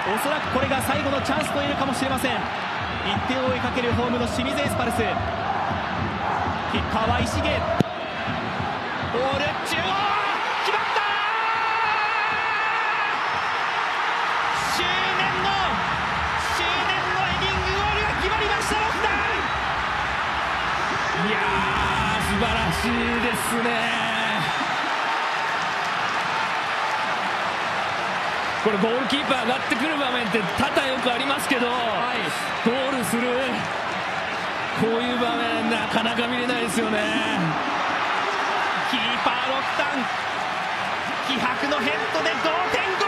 おそらくこれが最後のチャンスと言えるかもしれません。1点を追いかけるホームの清水エスパルス。キッカーは石毛。ボール中央決まった。執念のヘディングゴールが決まりました。6点。 いやー、素晴らしいですね。これゴールキーパー上がってくる場面って多々よくありますけど、ゴールするこういう場面なかなか見れないですよね。 キーパー6段気迫のヘッドで同点ゴール。